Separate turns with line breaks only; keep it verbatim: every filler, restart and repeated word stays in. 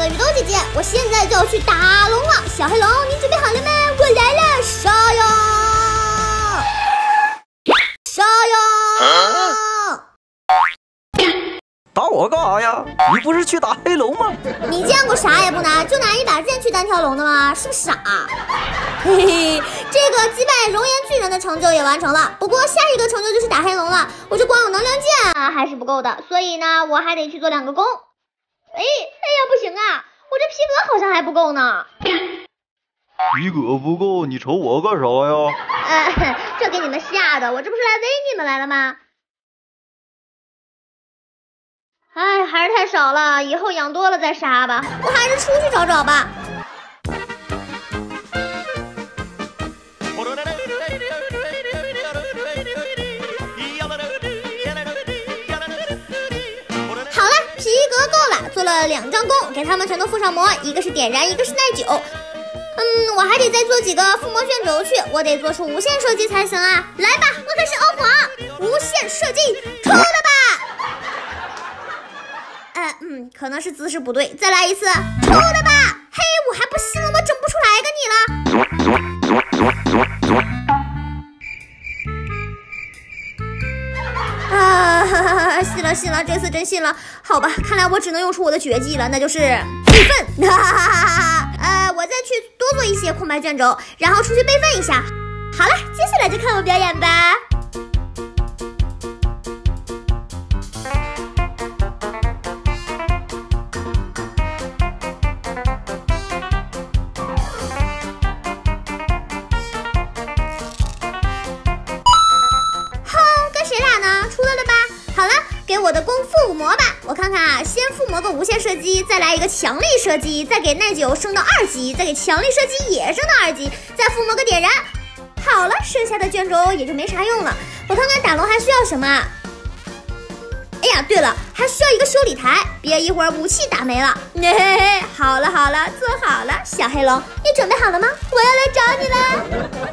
北斗姐姐，我现在就要去打龙了。小黑龙，你准备好了吗？我来了，杀呀！杀呀！
打我干啥呀？你不是去打黑龙吗？
你见过啥也不拿，就拿一把剑去单挑龙的吗？是不是傻？嘿嘿，这个击败熔岩巨人的成就也完成了，不过下一个成就就是打黑龙了。我这光有能量剑啊还是不够的，所以呢，我还得去做两个弓。哎哎呀，不行啊，我这皮革好像还不够呢。
皮革不够，你瞅我干啥呀？
呃，这给你们吓的，我这不是来威你们来了吗？哎，还是太少了，以后养多了再杀吧。我还是出去找找吧。好了，皮革够了，做了两张弓，给他们全都附上魔，一个是点燃，一个是耐久。嗯，我还得再做几个附魔卷轴去，我得做出无限射击才行啊！来吧，我开始欧皇，无限射击，出的吧！呃，嗯，可能是姿势不对，再来一次，出的吧！嘿，我还不信了，我整不出来个你了！啊，哈哈哈，信了信了，这次真信了。好吧，看来我只能用出我的绝技了，那就是备份。哈哈哈哈！呃，我再去多做一些空白卷轴，然后出去备份一下。好了，接下来就看我表演吧。我的弓附魔吧，我看看啊，先附魔个无限射击，再来一个强力射击，再给耐久升到二级，再给强力射击也升到二级，再附魔个点燃。好了，剩下的卷轴也就没啥用了。我看看打龙还需要什么？哎呀，对了，还需要一个修理台，别一会儿武器打没了。嘿嘿嘿，好了好了，做好了，小黑龙，你准备好了吗？我要来找你了。